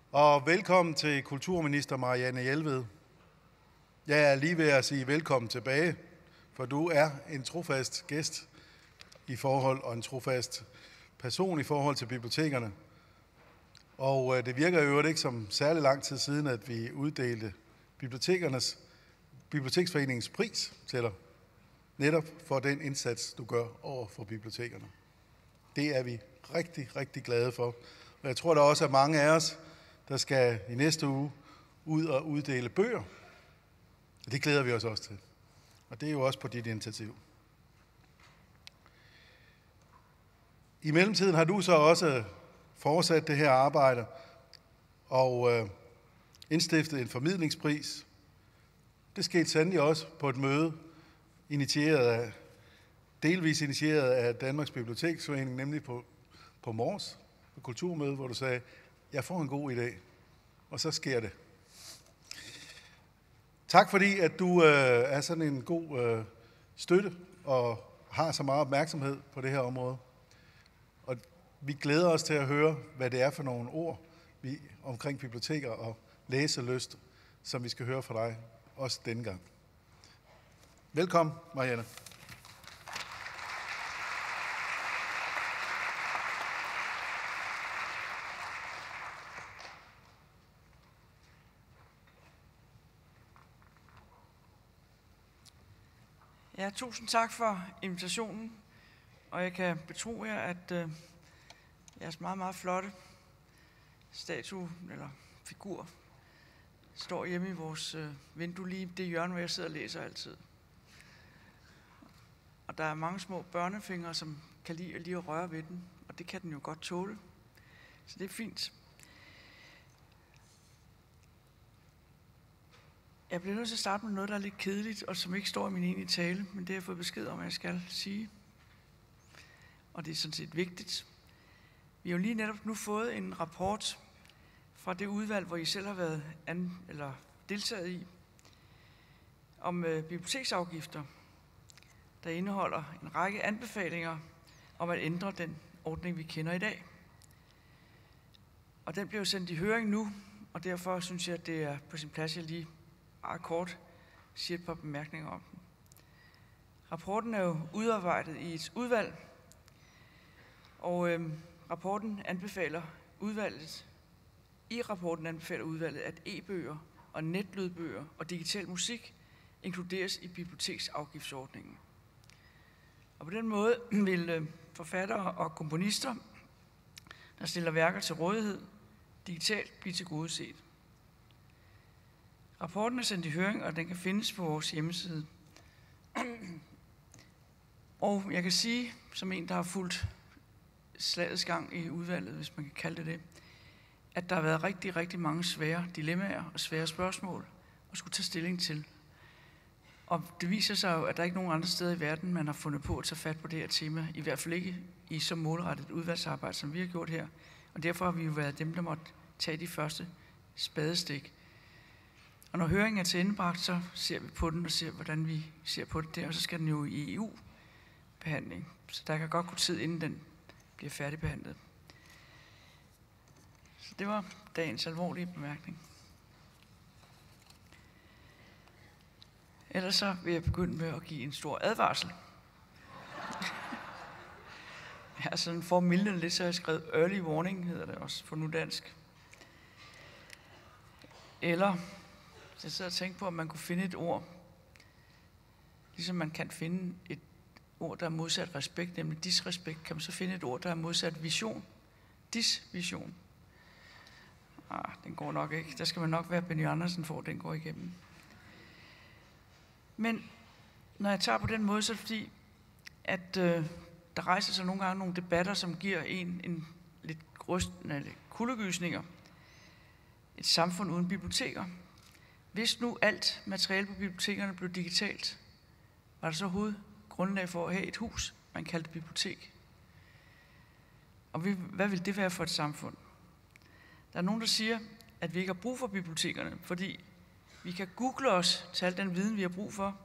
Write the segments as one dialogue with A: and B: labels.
A: Og velkommen til kulturminister Marianne Jelved. Jeg er lige ved at sige velkommen tilbage, for du er en trofast gæst i forhold og en trofast person i forhold til bibliotekerne. Og det virker jo ikke som særlig lang tid siden, at vi uddelte Biblioteksforeningens pris til dig, netop for den indsats, du gør over for bibliotekerne. Det er vi rigtig, rigtig glade for. Og jeg tror, der også er mange af os, der skal i næste uge ud og uddele bøger. Og det glæder vi os også til. Og det er jo også på dit initiativ. I mellemtiden har du så også fortsat det her arbejde og indstiftet en formidlingspris. Det skete sandelig også på et møde, delvis initieret af Danmarks Biblioteksforening, nemlig på Mors, på kulturmødet, hvor du sagde, jeg får en god idé, og så sker det. Tak fordi, at du er sådan en god støtte og har så meget opmærksomhed på det her område. Og vi glæder os til at høre, hvad det er for nogle ord omkring biblioteker og læselyst, som vi skal høre fra dig, også denne gang. Velkommen, Marianne.
B: Ja, tusind tak for invitationen, og jeg kan betro jer, at jeres meget, meget flotte statue eller figur står hjemme i vores vindue lige det hjørne, hvor jeg sidder og læser altid. Og der er mange små børnefingre, som kan lide lige at røre ved den, og det kan den jo godt tåle. Så det er fint. Jeg bliver nødt til at starte med noget, der er lidt kedeligt, og som ikke står i min egentlige tale, men det har jeg fået besked om, at jeg skal sige. Og det er sådan set vigtigt. Vi har jo lige netop nu fået en rapport fra det udvalg, hvor I selv har været deltaget i, om biblioteksafgifter, der indeholder en række anbefalinger om at ændre den ordning, vi kender i dag. Og den bliver jo sendt i høring nu, og derfor synes jeg, at det er på sin plads, at jeg lige kort siger et par bemærkninger om den. Rapporten er jo udarbejdet i et udvalg, og rapporten anbefaler udvalget, at e-bøger og netlydbøger og digital musik inkluderes i biblioteksafgiftsordningen. Og på den måde vil forfattere og komponister, der stiller værker til rådighed, digitalt blive tilgodeset. Rapporten er sendt i høring, og den kan findes på vores hjemmeside. Og jeg kan sige, som en, der har fulgt slagets gang i udvalget, hvis man kan kalde det, at der har været rigtig, rigtig mange svære dilemmaer og svære spørgsmål at skulle tage stilling til. Og det viser sig jo, at der ikke er nogen andre steder i verden, man har fundet på at tage fat på det her tema, i hvert fald ikke i så målrettet udvalgsarbejde, som vi har gjort her. Og derfor har vi jo været dem, der måtte tage de første spadestik. Og når høringen er til endebragt, så ser vi på den og ser, hvordan vi ser på det der, og så skal den jo i EU-behandling. Så der kan godt gå tid, inden den bliver færdigbehandlet. Så det var dagens alvorlige bemærkning. Ellers så vil jeg begynde med at give en stor advarsel. Jeg har sådan for at mildne lidt, så har jeg skrevet early warning, hedder det også på nudansk. Eller jeg sidder og tænker på, om man kunne finde et ord, ligesom man kan finde et ord, der er modsat respekt, nemlig disrespekt, kan man så finde et ord, der er modsat vision. Disvision. Den går nok ikke. Der skal man nok være Benny Andersen for, at den går igennem. Men når jeg tager på den måde, så er det fordi, at der rejser sig nogle gange nogle debatter, som giver en lidt kuldegysninger. Et samfund uden biblioteker. Hvis nu alt materiale på bibliotekerne blev digitalt, var der så overhovedet grundlag for at have et hus, man kaldte bibliotek? Og hvad vil det være for et samfund? Der er nogen, der siger, at vi ikke har brug for bibliotekerne, fordi vi kan google os til al den viden, vi har brug for.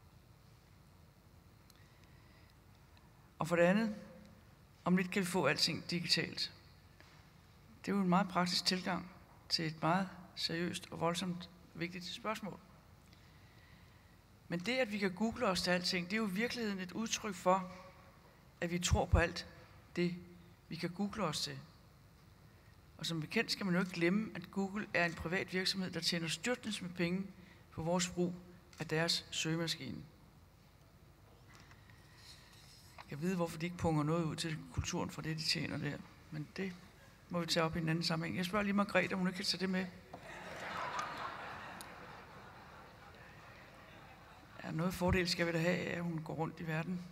B: Og for det andet, om lidt kan vi få alting digitalt. Det er jo en meget praktisk tilgang. til et meget seriøst og voldsomt vigtigt spørgsmål. Men det, at vi kan google os til alting, det er jo i virkeligheden et udtryk for, at vi tror på alt det, vi kan google os til. Og som bekendt skal man jo ikke glemme, at Google er en privat virksomhed, der tjener styrtende med penge på vores brug af deres søgemaskine. Jeg ved, hvorfor de ikke punger noget ud til kulturen for det, de tjener der. Men det må vi tage op i en anden sammenhæng. Jeg spørger lige Margrethe, om hun ikke kan tage det med. Ja, noget fordel skal vi da have, at hun går rundt i verden.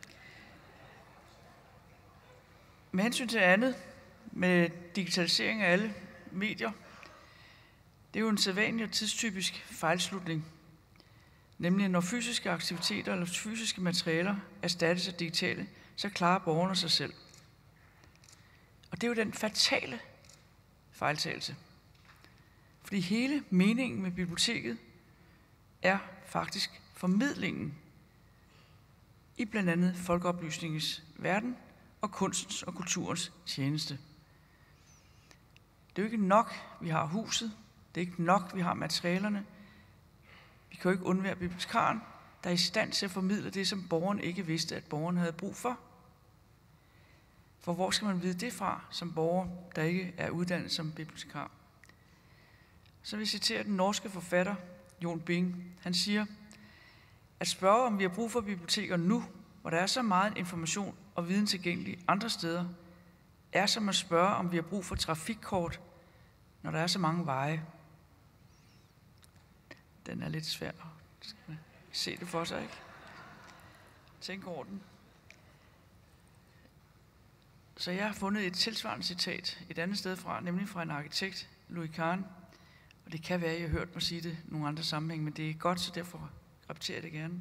B: Med hensyn til andet, med digitalisering af alle medier, det er jo en sædvanlig og tidstypisk fejlslutning. Nemlig, når fysiske aktiviteter eller fysiske materialer erstattes af digitale, så klarer borgerne sig selv. Og det er jo den fatale fejltagelse. Fordi hele meningen med biblioteket er faktisk formidlingen i blandt andet folkeoplysningens verden og kunstens og kulturens tjeneste. Det er jo ikke nok, vi har huset. Det er ikke nok, vi har materialerne. Vi kan jo ikke undvære bibliotekaren, der er i stand til at formidle det, som borgeren ikke vidste, at borgeren havde brug for. For hvor skal man vide det fra, som borger, der ikke er uddannet som bibliotekar? Så vil jeg citere den norske forfatter, Jon Bing. Han siger, at spørge, om vi har brug for biblioteker nu, hvor der er så meget information og viden tilgængelig andre steder, er som at spørge, om vi har brug for trafikkort, når der er så mange veje. Den er lidt svær. Skal man se det for sig, ikke? Tænk over den. Så jeg har fundet et tilsvarende citat et andet sted fra, nemlig fra en arkitekt, Louis Kahn. Og det kan være, at I har hørt mig sige det i nogle andre sammenhæng, men det er godt, så derfor repeterer jeg det gerne.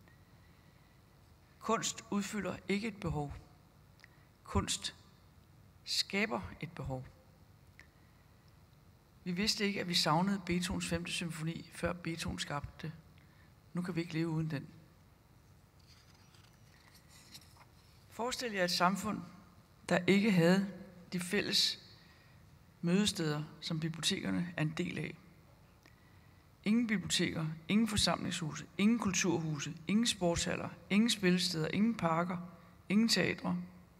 B: Kunst udfylder ikke et behov. Kunst skaber et behov. Vi vidste ikke, at vi savnede Beethovens 5. symfoni, før Beethoven skabte det. Nu kan vi ikke leve uden den. Forestil jer et samfund, der ikke havde de fælles mødesteder, som bibliotekerne er en del af. Ingen biblioteker, ingen forsamlingshuse, ingen kulturhuse, ingen sportshaller, ingen spillesteder, ingen parker, ingen teatre.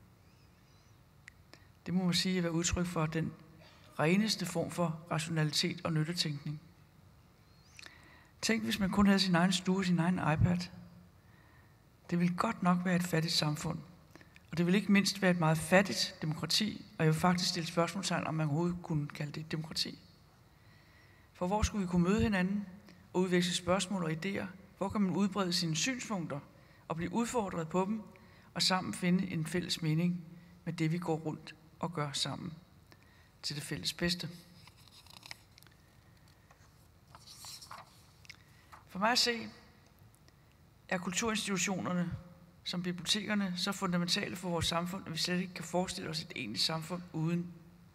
B: Det må man sige at være udtryk for den reneste form for rationalitet og nyttetænkning. Tænk, hvis man kun havde sin egen stue, sin egen iPad. Det ville godt nok være et fattigt samfund. Og det vil ikke mindst være et meget fattigt demokrati, og jeg vil faktisk stille spørgsmålstegn, om man overhovedet kunne kalde det et demokrati. For hvor skulle vi kunne møde hinanden og udveksle spørgsmål og idéer? Hvor kan man udbrede sine synspunkter og blive udfordret på dem, og sammen finde en fælles mening med det, vi går rundt og gør sammen til det fælles bedste? For mig at se, er kulturinstitutionerne som bibliotekerne så fundamentale for vores samfund, at vi slet ikke kan forestille os et egentligt samfund uden.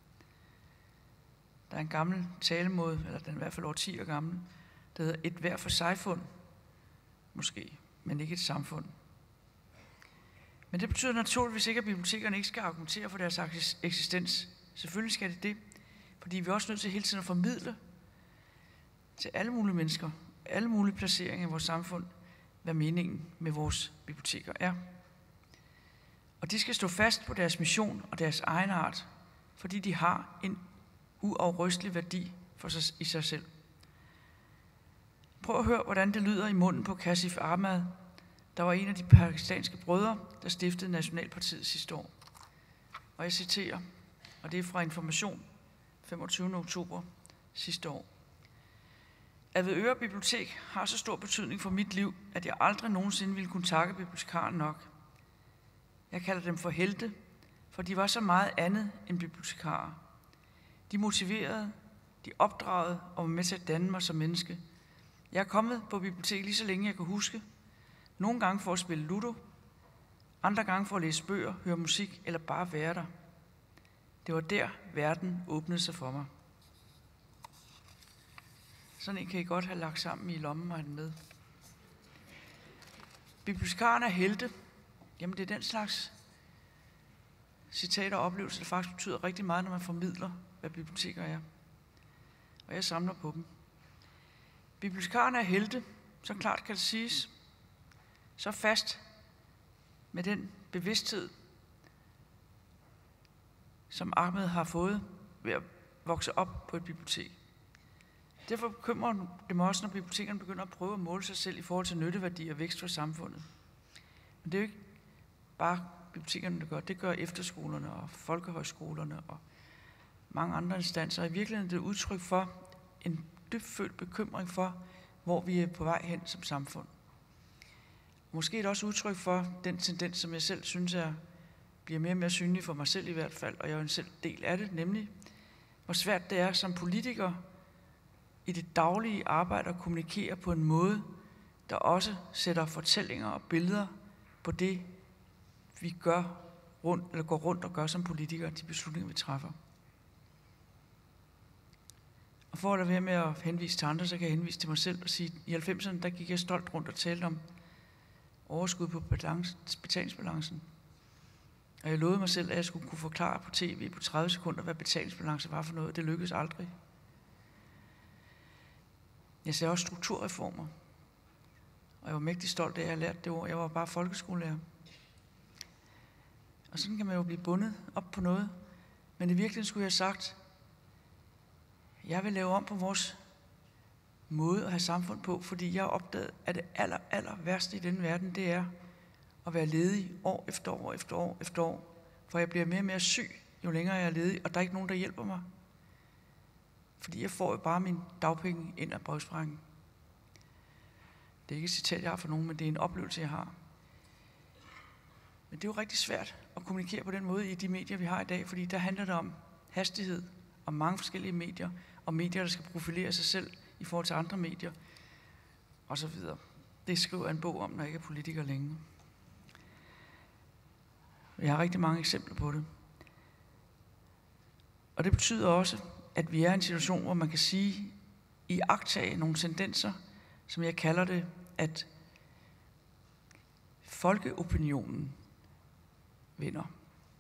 B: Der er en gammel talemåde, eller den er i hvert fald årtier gammel, der hedder et hver for sig fund, måske, men ikke et samfund. Men det betyder naturligvis ikke, at bibliotekerne ikke skal argumentere for deres eksistens. Selvfølgelig skal det, fordi vi er også nødt til hele tiden at formidle til alle mulige mennesker, alle mulige placeringer i vores samfund, hvad meningen med vores biblioteker er. Og de skal stå fast på deres mission og deres egen art, fordi de har en uafrystelig værdi i sig selv. Prøv at høre, hvordan det lyder i munden på Kasif Ahmad, der var en af de pakistanske brødre, der stiftede Nationalpartiet sidste år. Og jeg citerer, og det er fra Information 25. oktober sidste år. Avedøre Bibliotek har så stor betydning for mit liv, at jeg aldrig nogensinde ville kunne takke bibliotekaren nok. Jeg kalder dem for helte, for de var så meget andet end bibliotekarer. De motiverede, de opdragede og var med til at danne mig som menneske. Jeg er kommet på biblioteket lige så længe jeg kan huske. Nogle gange for at spille ludo, andre gange for at læse bøger, høre musik eller bare være der. Det var der, verden åbnede sig for mig. Sådan en kan I godt have lagt sammen i lommen og have den med. Bibliotekaren er helte. Jamen det er den slags citater og oplevelser, der faktisk betyder rigtig meget, når man formidler, hvad biblioteker er. og jeg samler på dem. Bibliotekarerne er helte, så klart kan det siges, så fast med den bevidsthed, som Ahmed har fået ved at vokse op på et bibliotek. Derfor bekymrer det mig også, når bibliotekerne begynder at prøve at måle sig selv i forhold til nytteværdi og vækst for samfundet. Men det er jo ikke bare bibliotekerne, der gør. Det gør efterskolerne og folkehøjskolerne og mange andre instanser. I virkeligheden er det et udtryk for en dybfølt bekymring for, hvor vi er på vej hen som samfund. Måske er det også udtryk for den tendens, som jeg selv synes bliver mere og mere synlig for mig selv i hvert fald, og jeg er jo en selv del af det, nemlig hvor svært det er som politiker i det daglige arbejde at kommunikere på en måde, der også sætter fortællinger og billeder på det, vi går rundt og gør som politikere, de beslutninger, vi træffer. Og for at lade være med at henvise til andre, så kan jeg henvise til mig selv og sige, at i 90'erne, der gik jeg stolt rundt og talte om overskud på betalingsbalancen. Og jeg lovede mig selv, at jeg skulle kunne forklare på tv på 30 sekunder, hvad betalingsbalance var for noget. Det lykkedes aldrig. Jeg sagde også strukturreformer. Og jeg var mægtig stolt af, at jeg havde lært det ord. Jeg var bare folkeskolelærer. Og sådan kan man jo blive bundet op på noget. Men i virkeligheden skulle jeg have sagt, jeg vil lave om på vores måde at have samfund på, fordi jeg har opdaget, at det aller værste i denne verden, det er at være ledig år efter år efter år efter år. For jeg bliver mere og mere syg, jo længere jeg er ledig, og der er ikke nogen, der hjælper mig. Fordi jeg får jo bare min dagpenge ind af brevsprækken. Det er ikke et citat, jeg har for nogen, men det er en oplevelse, jeg har. Men det er jo rigtig svært at kommunikere på den måde i de medier, vi har i dag, fordi der handler det om hastighed, om mange forskellige medier, og medier, der skal profilere sig selv i forhold til andre medier, og så videre. Det skriver jeg en bog om, når jeg ikke er politiker længe. Jeg har rigtig mange eksempler på det. Og det betyder også, at vi er i en situation, hvor man kan sige, iagttage nogle tendenser, som jeg kalder det, at folkeopinionen vinder.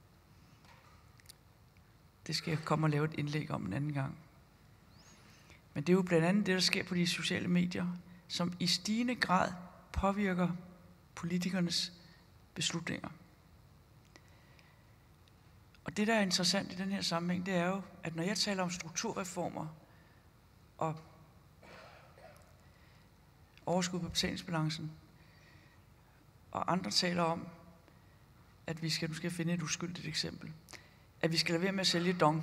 B: Det skal jeg komme og lave et indlæg om en anden gang. Men det er jo blandt andet det, der sker på de sociale medier, som i stigende grad påvirker politikernes beslutninger. Og det, der er interessant i den her sammenhæng, det er jo, at når jeg taler om strukturreformer og overskud på betalingsbalancen, og andre taler om, at nu skal jeg finde et uskyldigt eksempel, at vi skal lade være med at sælge DONG.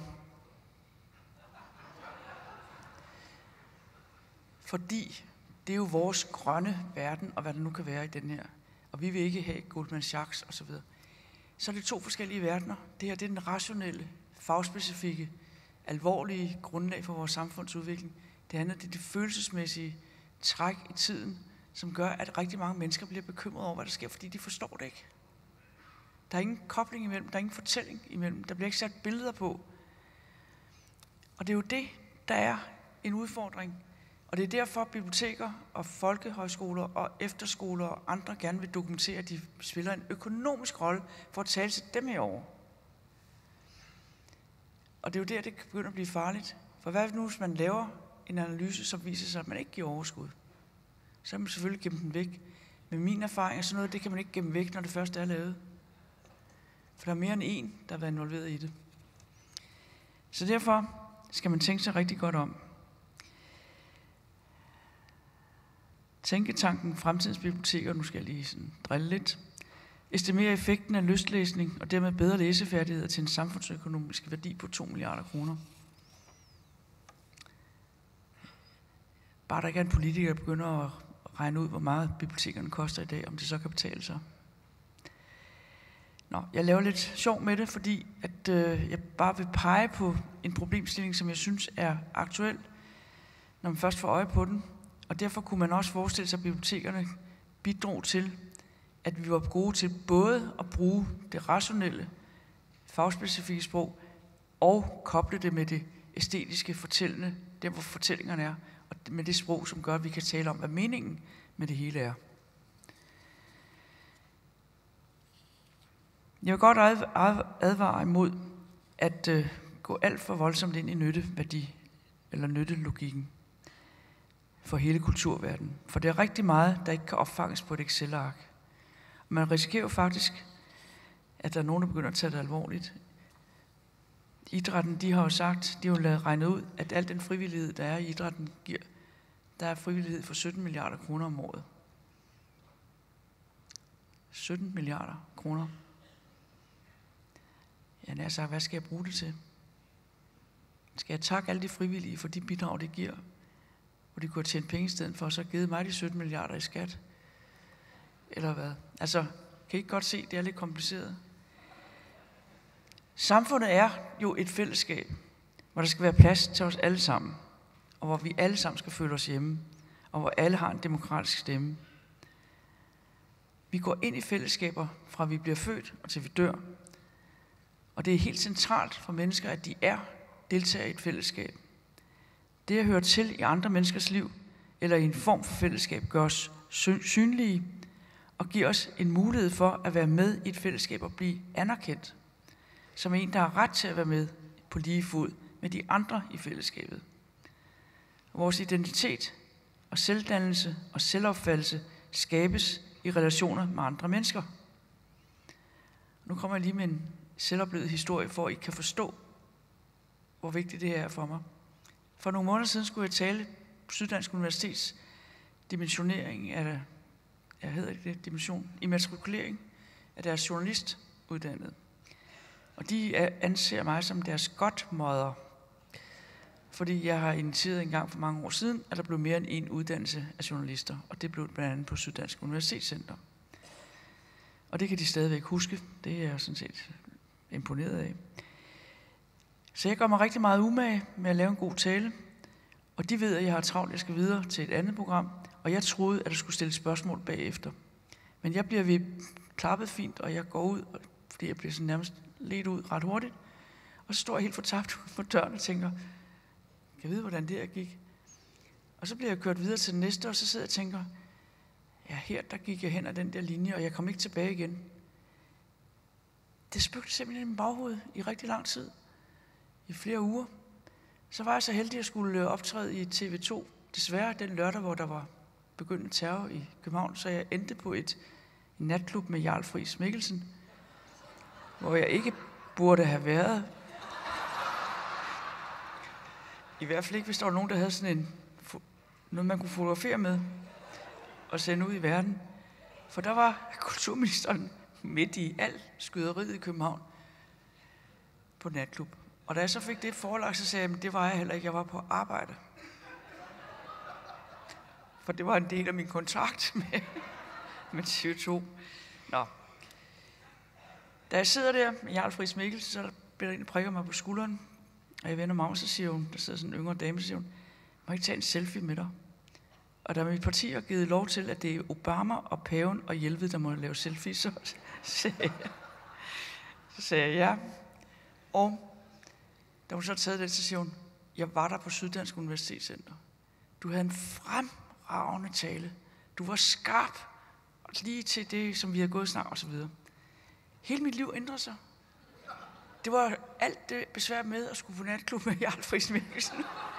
B: Fordi det er jo vores grønne verden, og hvad der nu kan være i den her. Og vi vil ikke have Goldman Sachs osv. Så er det to forskellige verdener. Det her det er den rationelle, fagspecifikke, alvorlige grundlag for vores samfundsudvikling. Det andet det er det følelsesmæssige træk i tiden, som gør, at rigtig mange mennesker bliver bekymrede over, hvad der sker, fordi de forstår det ikke. Der er ingen kobling imellem, der er ingen fortælling imellem, der bliver ikke sat billeder på. Og det er jo det, der er en udfordring. Og det er derfor, at biblioteker og folkehøjskoler og efterskoler og andre gerne vil dokumentere, at de spiller en økonomisk rolle for at tale til dem herover. Og det er jo der, det begynder at blive farligt. For hvad nu, hvis man laver en analyse, som viser sig, at man ikke giver overskud? Så kan man selvfølgelig gemme den væk. Men min erfaring er sådan noget, det kan man ikke gemme væk, når det først er lavet. For der er mere end en, der har været involveret i det. Så derfor skal man tænke sig rigtig godt om. Tænketanken Fremtidens Biblioteker, nu skal jeg lige sådan drille lidt, estimerer effekten af lystlæsning og dermed bedre læsefærdigheder til en samfundsøkonomisk værdi på 2 milliarder kroner. Bare der ikke er en politiker, der begynder at regne ud, hvor meget bibliotekerne koster i dag, om det så kan betale sig. Jeg laver lidt sjov med det, fordi at, jeg bare vil pege på en problemstilling, som jeg synes er aktuel, når man først får øje på den. Og derfor kunne man også forestille sig, at bibliotekerne bidrog til, at vi var gode til både at bruge det rationelle, fagspecifikke sprog, og koble det med det æstetiske, fortællende, der hvor fortællingerne er, og med det sprog, som gør, at vi kan tale om, hvad meningen med det hele er. Jeg vil godt advare imod at gå alt for voldsomt ind i eller nyttelogikken for hele kulturverdenen. For det er rigtig meget, der ikke kan opfanges på et Excel-ark. Man risikerer jo faktisk, at der er nogen, der begynder at tage det alvorligt. Idrætten, de har jo sagt, de har jo regnet ud, at al den frivillighed, der er i idrætten, der er frivillighed for 17 milliarder kroner om året. 17 milliarder kroner. Jeg nær sagt, hvad skal jeg bruge det til? Skal jeg takke alle de frivillige for de bidrag, det giver? Hvor de kunne have tjent penge i stedet for, så have givet mig de 17 milliarder i skat? Eller hvad? Altså, kan I ikke godt se, det er lidt kompliceret? Samfundet er jo et fællesskab, hvor der skal være plads til os alle sammen, og hvor vi alle sammen skal føle os hjemme, og hvor alle har en demokratisk stemme. Vi går ind i fællesskaber, fra vi bliver født og til vi dør. Og det er helt centralt for mennesker, at de deltager i et fællesskab. Det at høre til i andre menneskers liv, eller i en form for fællesskab, gør os synlige, og giver os en mulighed for at være med i et fællesskab og blive anerkendt, som en, der har ret til at være med på lige fod med de andre i fællesskabet. Vores identitet og selvdannelse og selvopfattelse skabes i relationer med andre mennesker. Nu kommer jeg lige med en selvoplevet historie, for at I kan forstå, hvor vigtigt det her er for mig. For nogle måneder siden skulle jeg tale på Syddansk Universitets dimensionering af, immatrikulering af deres journalistuddannede. Og de anser mig som deres godmother, fordi jeg har initieret en gang for mange år siden, at der blev mere end en uddannelse af journalister, og det blev blandt andet på Syddansk Universitetscenter. Og det kan de stadigvæk huske. Det er jeg sådan set imponeret af. Så jeg gør mig rigtig meget umage med at lave en god tale, og de ved, at jeg har travlt, jeg skal videre til et andet program, og jeg troede, at der skulle stille spørgsmål bagefter. Men jeg bliver klappet fint, og jeg går ud, fordi jeg bliver sådan nærmest ledt ud ret hurtigt, og så står jeg helt fortabt på døren og tænker, kan jeg vide, hvordan det her gik? Og så bliver jeg kørt videre til den næste, og så sidder jeg og tænker, ja, her der gik jeg hen ad den der linje, og jeg kom ikke tilbage igen. Det spøgte simpelthen i min baghoved i rigtig lang tid, i flere uger. Så var jeg så heldig, at jeg skulle optræde i TV2, desværre den lørdag, hvor der var begyndende terror i København, så jeg endte på en natklub med Jarl Friis Mikkelsen, hvor jeg ikke burde have været. I hvert fald ikke, hvis der var nogen, der havde sådan noget, man kunne fotografere med og sende ud i verden. For der var kulturministeren midt i alt skyderiet i København på natklub. Og da jeg så fik det forelagt, så sagde jeg, at det var jeg heller ikke. Jeg var på arbejde. For det var en del af min kontrakt med TV2. Nå. Da jeg sidder der med Jarl Friis Mikkelsen, så bliver der en, der prikker mig på skulderen. Og jeg vender mig om, så siger hun, der sidder sådan en yngre dame, så siger hun, må jeg ikke tage en selfie med dig? Og da mit parti har givet lov til, at det er Obama og paven og Hjelved, der må lave selfies, så sagde jeg ja. Og da hun så taget det, så siger hun, jeg var der på Syddansk Universitetscenter. Du havde en fremragende tale. Du var skarp, lige til det, som vi har gået snart og så videre. Hele mit liv ændrede sig. Det var alt det besvær med at skulle på natklub med Jarl Friis Mikkelsen.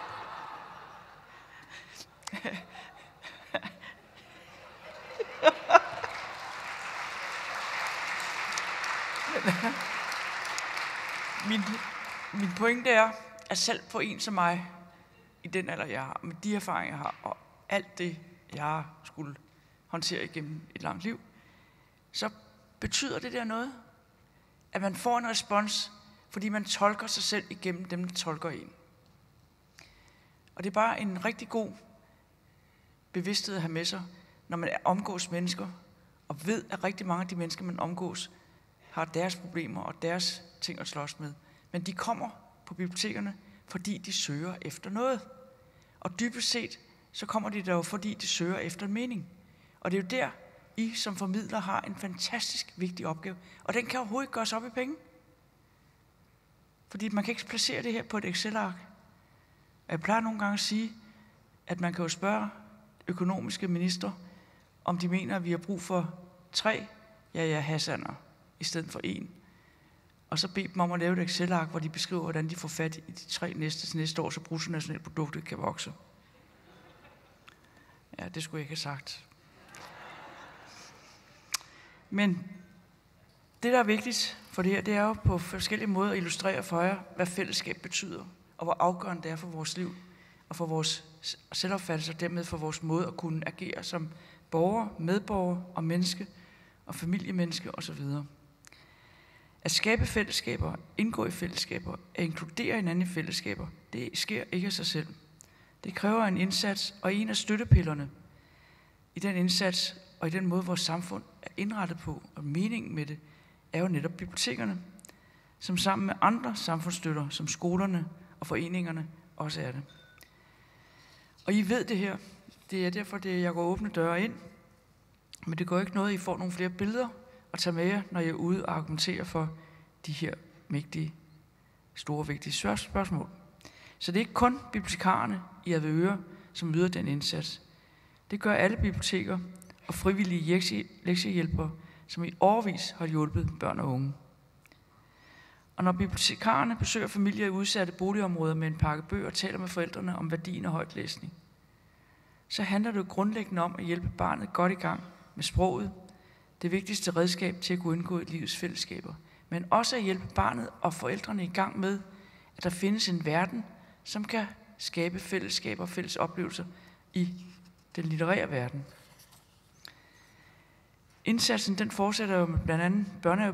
B: Min pointe er, at selv for en som mig, i den alder jeg har, med de erfaringer jeg har, og alt det, jeg har skulle håndtere igennem et langt liv, så betyder det der noget, at man får en respons, fordi man tolker sig selv igennem dem, der tolker en. Og det er bare en rigtig god bevidsthed at have med sig, når man omgås mennesker, og ved, at rigtig mange af de mennesker, man omgås, har deres problemer og deres ting at slås med. Men de kommer på bibliotekerne, fordi de søger efter noget. Og dybest set, så kommer de der jo, fordi de søger efter en mening. Og det er jo der, I som formidler har en fantastisk vigtig opgave. Og den kan overhovedet ikke gøres op i penge. Fordi man kan ikke placere det her på et Excel-ark. Og jeg plejer nogle gange at sige, at man kan jo spørge økonomiske minister, om de mener, at vi har brug for 3 Hassaner i stedet for 1. og så bede dem om at lave et Excel-ark, hvor de beskriver, hvordan de får fat i de 3 næste år, så bruttonationalproduktet kan vokse. Ja, det skulle jeg ikke have sagt. Men det, der er vigtigt for det her, det er jo på forskellige måder at illustrere for jer, hvad fællesskab betyder, og hvor afgørende det er for vores liv, og for vores selvopfattelse, og dermed for vores måde at kunne agere som borger, medborger og menneske, og familiemenneske osv. At skabe fællesskaber, indgå i fællesskaber, at inkludere hinanden i fællesskaber, det sker ikke af sig selv. Det kræver en indsats, og en af støttepillerne i den indsats, og i den måde, vores samfund er indrettet på, og meningen med det, er jo netop bibliotekerne, som sammen med andre samfundsstøtter, som skolerne og foreningerne, også er det. Og I ved det her. Det er derfor, jeg går åbne døre ind. Men det går ikke noget, at I får nogle flere billeder at tage med jer, når I er ude og argumentere for de her mægtige, store, vigtige spørgsmål. Så det er ikke kun bibliotekarerne i Avedøre, som yder den indsats. Det gør alle biblioteker og frivillige lektiehjælpere, som i årevis har hjulpet børn og unge. Og når bibliotekarerne besøger familier i udsatte boligområder med en pakke bøger og taler med forældrene om værdien af højtlæsning, så handler det jo grundlæggende om at hjælpe barnet godt i gang med sproget, det vigtigste redskab til at kunne indgå i livets fællesskaber, men også at hjælpe barnet og forældrene i gang med, at der findes en verden, som kan skabe fællesskaber og fælles oplevelser i den litterære verden. Indsatsen den fortsætter jo med blandt andet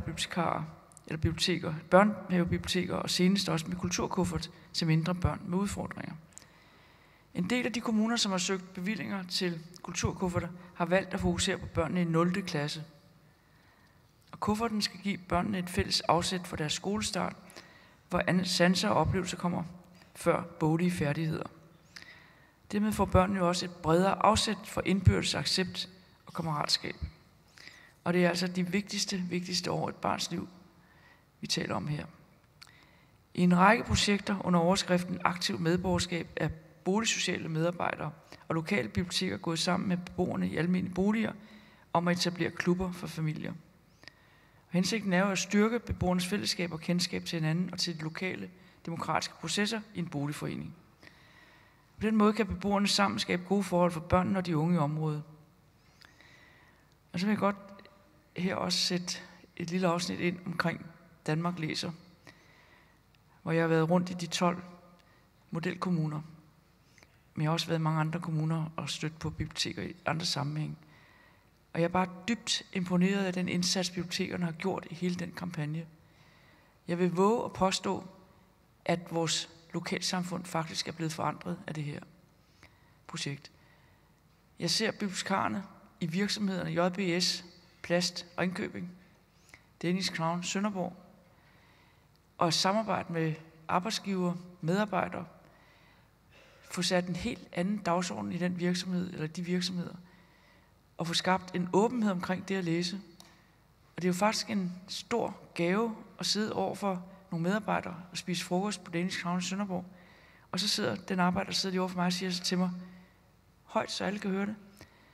B: børnehavebiblioteker og senest også med kulturkuffert til mindre børn med udfordringer. En del af de kommuner, som har søgt bevillinger til kulturkufferter, har valgt at fokusere på børnene i 0. klasse. Og kufferten skal give børnene et fælles afsæt for deres skolestart, hvor sanser og oplevelser kommer før boglige færdigheder. Dermed får børnene jo også et bredere afsæt for indbyrdes accept og kammeratskab. Og det er altså de vigtigste år i et barns liv, vi taler om her. I en række projekter under overskriften Aktiv medborgerskab er boligsociale medarbejdere og lokale biblioteker gået sammen med beboerne i almindelige boliger om at etablere klubber for familier. Og hensigten er jo at styrke beboernes fællesskab og kendskab til hinanden og til de lokale demokratiske processer i en boligforening. På den måde kan beboerne sammen skabe gode forhold for børnene og de unge i området. Og så vil jeg godt her også sætte et lille afsnit ind omkring Danmark læser, hvor jeg har været rundt i de 12 modelkommuner. Men jeg har også været i mange andre kommuner og stødt på biblioteker i andre sammenhæng. Og jeg er bare dybt imponeret af den indsats, bibliotekerne har gjort i hele den kampagne. Jeg vil våge at påstå, at vores lokalsamfund faktisk er blevet forandret af det her projekt. Jeg ser bibliotekarerne i virksomhederne JBS, Plast, Ringkøbing, Danish Crown, Sønderborg, og samarbejde med arbejdsgiver, medarbejdere, få sat en helt anden dagsorden i den virksomhed, eller de virksomheder, og få skabt en åbenhed omkring det at læse. Og det er jo faktisk en stor gave at sidde over for nogle medarbejdere og spise frokost på Danish Crown i Sønderborg, og så sidder den arbejder, der sidder lige over for mig og siger så til mig, højt, så alle kan høre det.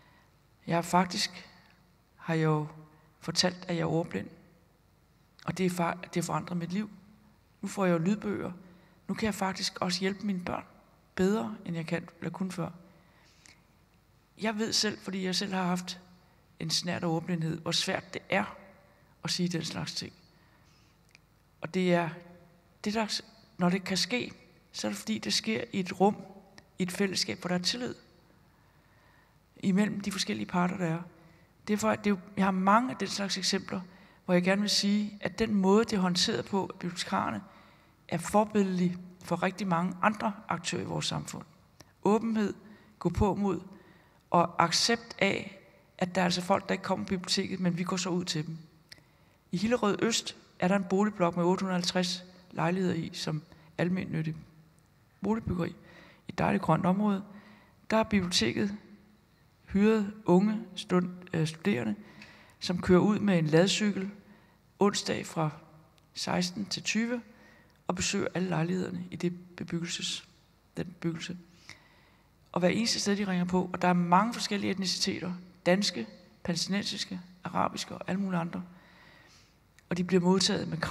B: Har jeg jo fortalt, at jeg er ordblind, og det har forandret mit liv. Nu får jeg jo lydbøger. Nu kan jeg faktisk også hjælpe mine børn bedre, end jeg kan eller kun før. Jeg ved selv, fordi jeg selv har haft en snert af ordblindhed, hvor svært det er at sige den slags ting. Og det er det, der, når det kan ske, så er det fordi, det sker i et rum, i et fællesskab, hvor der er tillid imellem de forskellige parter, der er. Derfor, jeg har mange af den slags eksempler, hvor jeg gerne vil sige, at den måde, det er håndteret på af bibliotekarerne, er forbilledelig for rigtig mange andre aktører i vores samfund. Åbenhed, gå på mod og accept af, at der er altså folk, der ikke kommer på biblioteket, men vi går så ud til dem. I Hillerød Øst er der en boligblok med 850 lejligheder i, som almennyttig boligbyggeri. I et dejligt grønt område. Der er biblioteket hyret unge studerende, som kører ud med en ladcykel onsdag fra 16 til 20 og besøger alle lejlighederne i den bebyggelse. Og hver eneste sted, de ringer på, og der er mange forskellige etniciteter, danske, palæstinensiske, arabiske og alle mulige andre. Og de bliver modtaget med kram,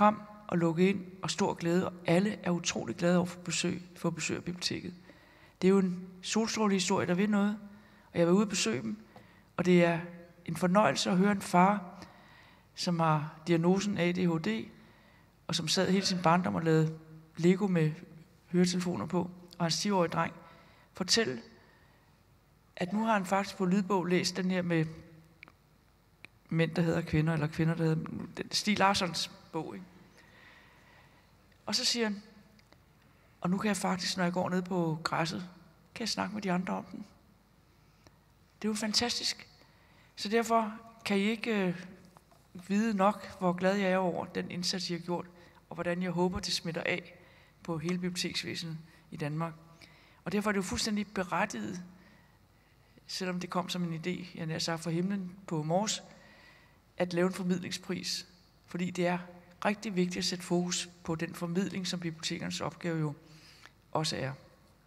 B: og lukket ind og stor glæde, og alle er utrolig glade over for besøg af biblioteket. Det er jo en solstrålehistorie, der vil noget, og jeg var ude at besøge dem, og det er en fornøjelse at høre en far, som har diagnosen ADHD, og som sad hele sin barndom og lavede Lego med høretelefoner på, og hans 10-årige dreng, fortælle, at nu har han faktisk på lydbog læst den her med mænd, der hedder kvinder, eller kvinder, der hedder Stieg Larssons bog, ikke? Og så siger han, og nu kan jeg faktisk, når jeg går ned på græsset, kan jeg snakke med de andre om den. Det er jo fantastisk. Så derfor kan I ikke vide nok, hvor glad jeg er over den indsats, I har gjort, og hvordan jeg håber, det smitter af på hele biblioteksvæsenet i Danmark. Og derfor er det jo fuldstændig berettiget, selvom det kom som en idé, jeg nær sagt fra himlen på Mors, at lave en formidlingspris. Fordi det er rigtig vigtigt at sætte fokus på den formidling, som bibliotekernes opgave jo også er.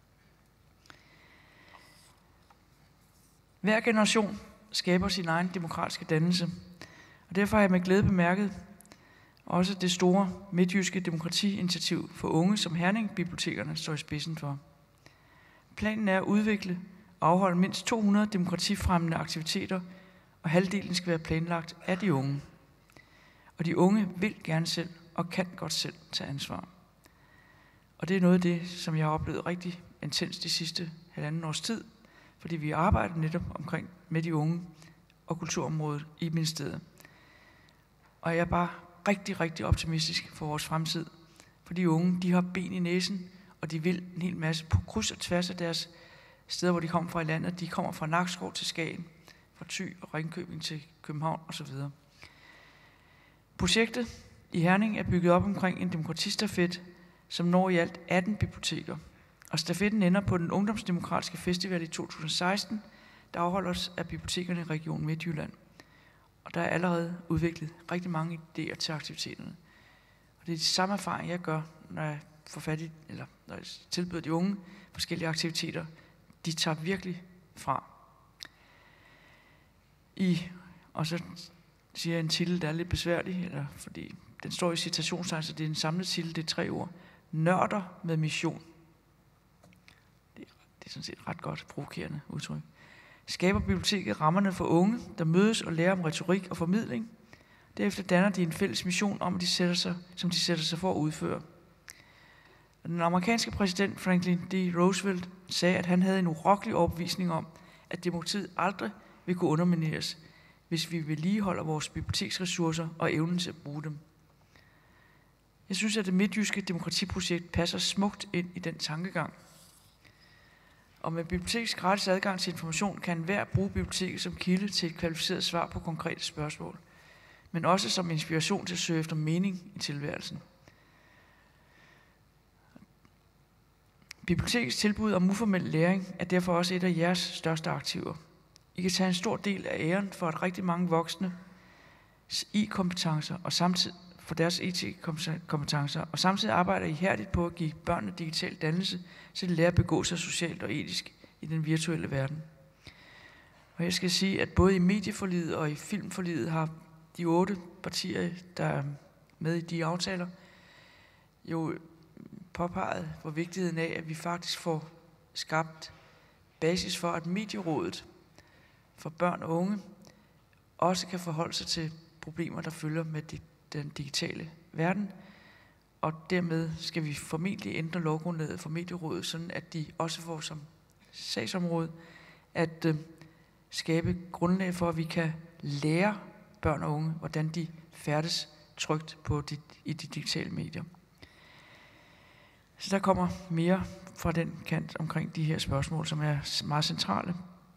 B: Hver generation skaber sin egen demokratiske dannelse, og derfor har jeg med glæde bemærket også det store midtjyske demokratiinitiativ for unge, som Herning-bibliotekerne står i spidsen for. Planen er at udvikle og afholde mindst 200 demokratifremmende aktiviteter, og halvdelen skal være planlagt af de unge. Og de unge vil gerne selv og kan godt selv tage ansvar. Og det er noget af det, som jeg har oplevet rigtig intens de sidste 1,5 års tid, fordi vi arbejder netop omkring med de unge og kulturområdet i ministeriet. Og jeg er bare rigtig, rigtig optimistisk for vores fremtid. For de unge, de har ben i næsen, og de vil en hel masse på kryds og tværs af deres steder, hvor de kommer fra i landet. De kommer fra Nakskov til Skagen, fra Thy og Ringkøbing til København osv. Projektet i Herning er bygget op omkring en demokratistafet, som når i alt 18 biblioteker. Og stafetten ender på den ungdomsdemokratiske festival i 2016, der afholdes af bibliotekerne i Region Midtjylland. Og der er allerede udviklet rigtig mange idéer til aktiviteterne. Og det er de samme erfaring, jeg gør, når jeg får fat i, eller når jeg tilbyder de unge forskellige aktiviteter. De tager virkelig fra. Og så siger jeg en titel, der er lidt besværlig, eller fordi den står i citationstegn, så det er en samlet titel, det er 3 ord. Nørder med mission. Det er sådan set ret godt provokerende udtryk. Skaber biblioteket rammerne for unge, der mødes og lærer om retorik og formidling. Derefter danner de en fælles mission om, som de sætter sig for at udføre. Den amerikanske præsident Franklin D. Roosevelt sagde, at han havde en urokkelig overbevisning om, at demokratiet aldrig vil kunne undermineres, hvis vi vedligeholder vores biblioteksressourcer og evnen til at bruge dem. Jeg synes, at det midtjyske demokratiprojekt passer smukt ind i den tankegang. Og med bibliotekets gratis adgang til information kan enhver bruge biblioteket som kilde til et kvalificeret svar på konkrete spørgsmål, men også som inspiration til at søge efter mening i tilværelsen. Bibliotekets tilbud om uformel læring er derfor også et af jeres største aktiver. I kan tage en stor del af æren for, at rigtig mange voksne IT-kompetencer og samtidig for deres IT-kompetencer, og samtidig arbejder ihærdigt på at give børnene digital dannelse, så de lærer at begå sig socialt og etisk i den virtuelle verden. Og jeg skal sige, at både i medieforliget og i filmforliget har de 8 partier, der er med i de aftaler, jo påpeget, hvor vigtigheden af, at vi faktisk får skabt basis for, at medierådet for børn og unge også kan forholde sig til problemer, der følger med den digitale verden. Og dermed skal vi formentlig ændre lovgrundlaget for medierådet, sådan at de også får som sagsområde at skabe grundlag for, at vi kan lære børn og unge, hvordan de færdes trygt i de digitale medier. Så der kommer mere fra den kant omkring de her spørgsmål, som er meget centrale.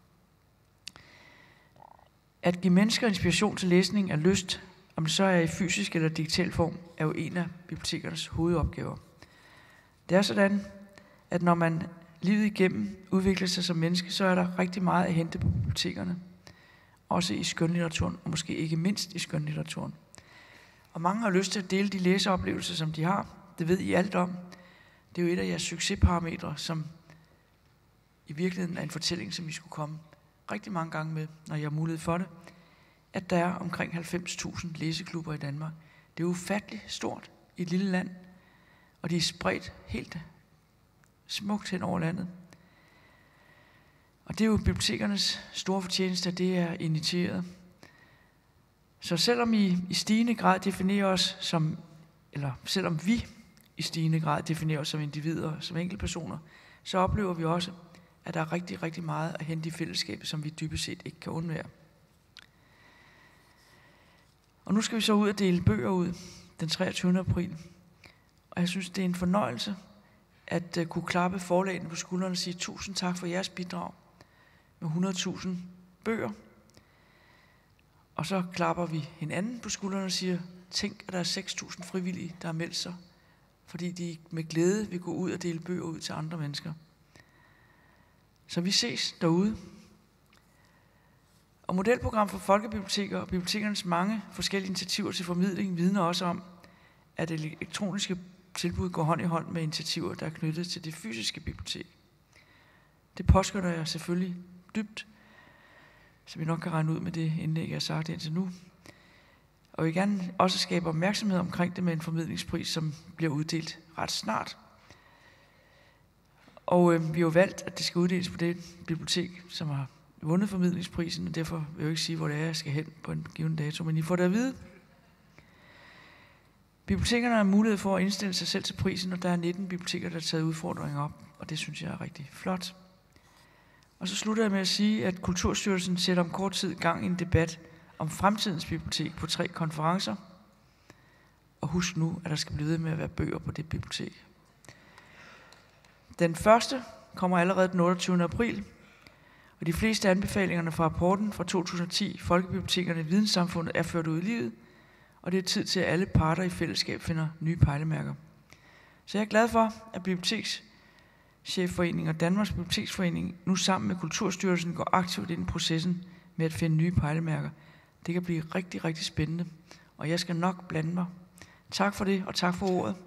B: At give mennesker inspiration til læsning af lyst, om det så er i fysisk eller digital form, er jo en af bibliotekernes hovedopgaver. Det er sådan, at når man livet igennem udvikler sig som menneske, så er der rigtig meget at hente på bibliotekerne. Også i skønlitteraturen, og måske ikke mindst i skønlitteraturen. Og mange har lyst til at dele de læseoplevelser, som de har. Det ved I alt om. Det er jo et af jeres succesparametre, som i virkeligheden er en fortælling, som I skulle komme rigtig mange gange med, når I har mulighed for det, at der er omkring 90.000 læseklubber i Danmark. Det er ufatteligt stort. i et lille land, og de er spredt helt smukt hen over landet. Og det er jo bibliotekernes store fortjeneste, at det er initieret. Så selvom I i stigende grad definerer os som, eller selvom vi i stigende grad definerer os som individer, som enkeltpersoner, så oplever vi også, at der er rigtig, rigtig meget at hente i fællesskabet, som vi dybest set ikke kan undvære. Og nu skal vi så ud og dele bøger ud den 23. april. Og jeg synes, det er en fornøjelse at kunne klappe forlagene på skuldrene og sige tusind tak for jeres bidrag med 100.000 bøger. Og så klapper vi hinanden på skuldrene og siger, tænk, at der er 6.000 frivillige, der har meldt sig, fordi de med glæde vil gå ud og dele bøger ud til andre mennesker. Så vi ses derude. Og modelprogram for folkebiblioteker og bibliotekernes mange forskellige initiativer til formidling vidner også om, at det elektroniske tilbud går hånd i hånd med initiativer, der er knyttet til det fysiske bibliotek. Det påskønner jeg selvfølgelig dybt, så vi nok kan regne ud med det indlæg, jeg har sagt indtil nu. Og jeg vil gerne også skabe opmærksomhed omkring det med en formidlingspris, som bliver uddelt ret snart. Og vi har jo valgt, at det skal uddeles på det bibliotek, som har vundet formidlingsprisen, og derfor vil jeg jo ikke sige, hvor det er, jeg skal hen på en given dato, men I får det at vide. Bibliotekerne har mulighed for at indstille sig selv til prisen, og der er 19 biblioteker, der har taget udfordringen op, og det synes jeg er rigtig flot. Og så slutter jeg med at sige, at Kulturstyrelsen sætter om kort tid gang i en debat om fremtidens bibliotek på 3 konferencer. Og husk nu, at der skal blive ved med at være bøger på det bibliotek. Den første kommer allerede den 28. april, og de fleste anbefalingerne fra rapporten fra 2010, Folkebibliotekerne i Videnssamfundet, er ført ud i livet, og det er tid til, at alle parter i fællesskab finder nye pejlemærker. Så jeg er glad for, at Bibliotekschefforeningen og Danmarks Biblioteksforening nu sammen med Kulturstyrelsen går aktivt ind i processen med at finde nye pejlemærker. Det kan blive rigtig, rigtig spændende, og jeg skal nok blande mig. Tak for det, og tak for ordet.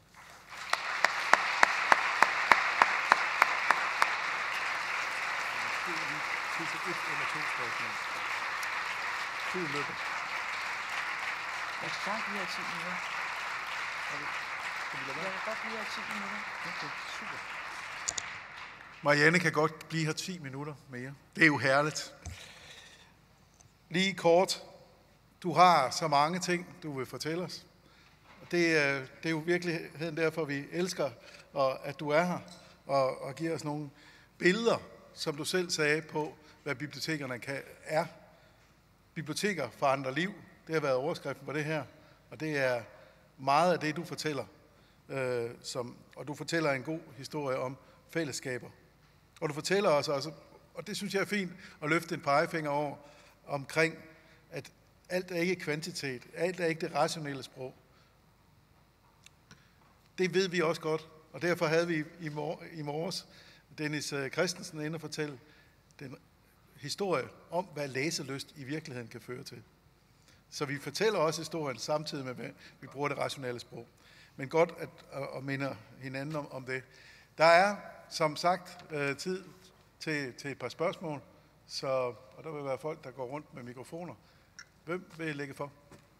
B: Jeg kan godt lige have 10 minutter. Jeg kan godt lige have 10 minutter.
A: Okay, super. Marianne kan godt blive her 10 minutter mere. Det er jo herligt. Lige kort. Du har så mange ting, du vil fortælle os. Det er jo virkeligheden derfor, vi elsker, at du er her og giver os nogle billeder, som du selv sagde på, hvad bibliotekerne er. Biblioteker forandrer liv. Det har været overskriften på det her, og det er meget af det, du fortæller. Og du fortæller en god historie om fællesskaber. Og du fortæller os også, og det synes jeg er fint, at løfte en pegefinger over, omkring, at alt er ikke kvantitet, alt er ikke det rationelle sprog. Det ved vi også godt, og derfor havde vi i morges Dennis Christensen inde og fortælle den historie om, hvad læselyst i virkeligheden kan føre til. Så vi fortæller også historien samtidig med, at vi bruger det rationelle sprog. Men godt at minde hinanden om det. Der er, som sagt, tid til et par spørgsmål, og der vil være folk, der går rundt med mikrofoner. Hvem vil lægge for?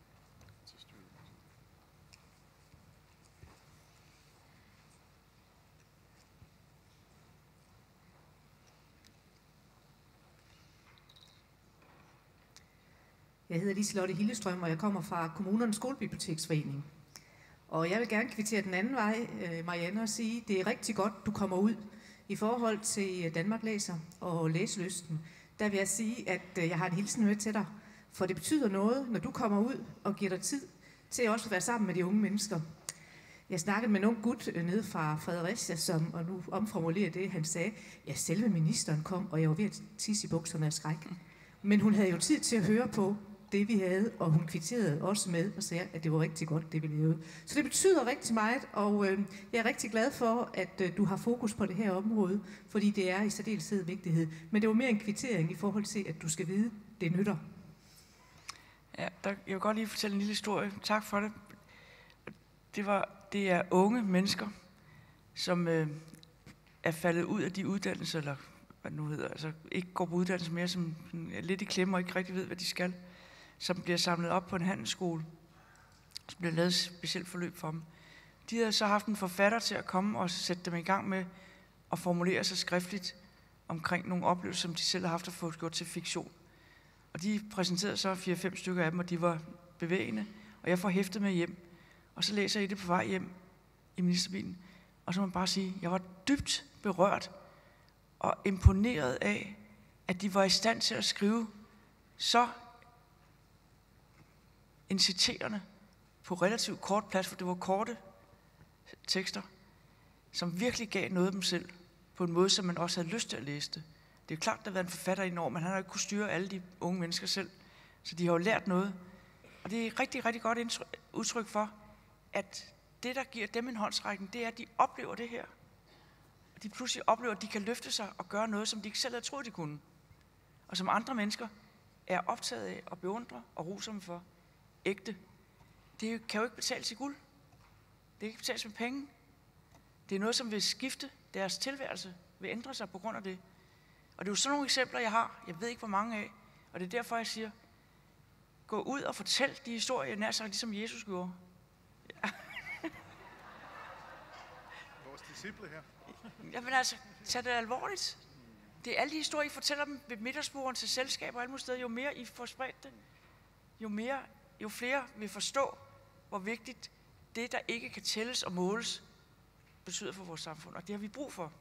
C: Jeg hedder Liselotte Hillestrøm, og jeg kommer fra Kommunernes Skolebiblioteksforening. Og jeg vil gerne kvittere den anden vej, Marianne, og sige, at det er rigtig godt, du kommer ud. I forhold til Danmark Læser og læselysten, der vil jeg sige, at jeg har en hilsen med til dig. For det betyder noget, når du kommer ud og giver dig tid til også at være sammen med de unge mennesker. Jeg snakkede med en ung gut nede fra Fredericia, og nu omformulerer det, han sagde, ja, selve ministeren kom, og jeg var ved at tisse i bukserne af skræk. Men hun havde jo tid til at høre på det, vi havde, og hun kvitterede også med og sagde, at det var rigtig godt, det vi lavede. Så det betyder rigtig meget, og jeg er rigtig glad for, at du har fokus på det her område, fordi det er i særdeleshed vigtighed. Men det var mere en kvittering i forhold til, at du skal vide, det nytter.
B: Ja, jeg vil godt lige fortælle en lille historie. Tak for det. Det er unge mennesker, som er faldet ud af de uddannelser, eller hvad det nu hedder, altså ikke går på uddannelse mere, som er lidt i klemme og ikke rigtig ved, hvad de skal, som bliver samlet op på en handelsskole. Så blev lavet et specielt forløb for dem. De havde så haft en forfatter til at komme og sætte dem i gang med at formulere sig skriftligt omkring nogle oplevelser, som de selv har haft at få gjort til fiktion. Og de præsenterede så 4-5 stykker af dem, og de var bevægende, og jeg får hæftet med hjem. Og så læser jeg det på vej hjem i ministerbilen, og så må man bare sige, at jeg var dybt berørt og imponeret af, at de var i stand til at skrive så inciterende på relativt kort plads, for det var korte tekster, som virkelig gav noget af dem selv, på en måde, som man også havde lyst til at læse det. Det er jo klart, at der har været en forfatter indover, men han har ikke kunnet styre alle de unge mennesker selv, så de har jo lært noget. Og det er et rigtig, rigtig godt udtryk for, at det, der giver dem en håndsrækning, det er, at de oplever det her. Og de pludselig oplever, at de kan løfte sig og gøre noget, som de ikke selv havde troet, de kunne. Og som andre mennesker er optaget af og beundrer og roser dem for. Ægte. Det kan jo ikke betales i guld. Det kan ikke betales med penge. Det er noget, som vil skifte deres tilværelse, vil ændre sig på grund af det. Og det er jo sådan nogle eksempler, jeg har. Jeg ved ikke, hvor mange af. Og det er derfor, jeg siger, gå ud og fortæl de historier, nær sagt, ligesom Jesus gjorde. Ja.
A: Vores disciple her.
B: Jamen altså, tag det alvorligt. Det er alle de historier, I fortæller dem ved middagsbordene til selskaber og alle mulige steder. Jo mere I får spredt det, jo flere vil forstå, hvor vigtigt det, der ikke kan tælles og måles, betyder for vores samfund. Og det har vi brug for.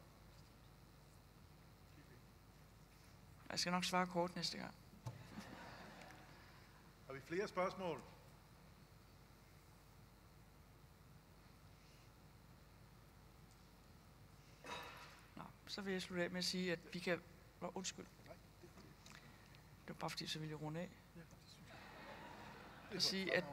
B: Jeg skal nok svare kort næste gang.
A: Har vi flere spørgsmål?
B: Nå, så vil jeg slutte af med at sige, at vi kan... Undskyld. Det var bare fordi, så ville jeg runde af. At sige, at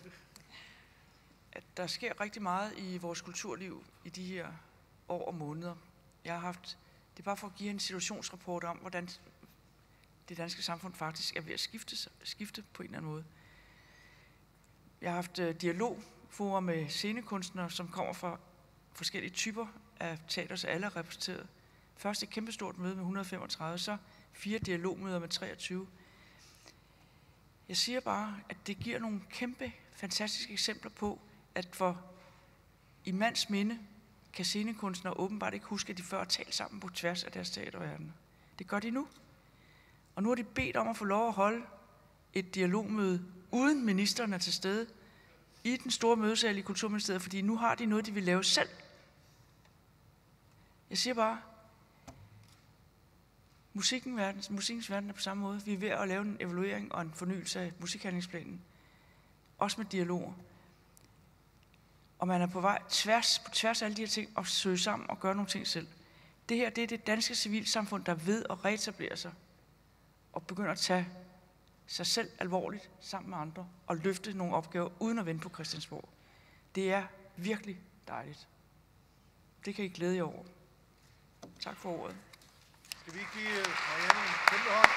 B: der sker rigtig meget i vores kulturliv i de her år og måneder. Det er bare for at give en situationsrapport om, hvordan det danske samfund faktisk er ved at skifte på en eller anden måde. Jeg har haft dialogforer med scenekunstnere, som kommer fra forskellige typer af teater, så alle er repræsenteret. Først et kæmpestort møde med 135, så 4 dialogmøder med 23. Jeg siger bare, at det giver nogle kæmpe, fantastiske eksempler på, at for i mands minde kan scenekunstnere åbenbart ikke huske, at de før har talt sammen på tværs af deres teaterverden. Det gør de nu. Og nu har de bedt om at få lov at holde et dialogmøde, uden ministeren er til stede, i den store mødesal i Kulturministeriet, fordi nu har de noget, de vil lave selv. Jeg siger bare, musikkens verden er på samme måde. Vi er ved at lave en evaluering og en fornyelse af musikhandlingsplanen. Også med dialoger. Og man er på vej på tværs af alle de her ting og søge sammen og gøre nogle ting selv. Det her, det er det danske civilsamfund, der ved at reetablere sig og begynder at tage sig selv alvorligt sammen med andre og løfte nogle opgaver uden at vente på Christiansborg. Det er virkelig dejligt. Det kan I glæde jer over. Tak for ordet.
A: Skal vi give Marianne en kæmpe hånd?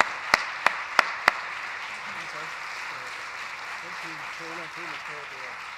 A: Tak.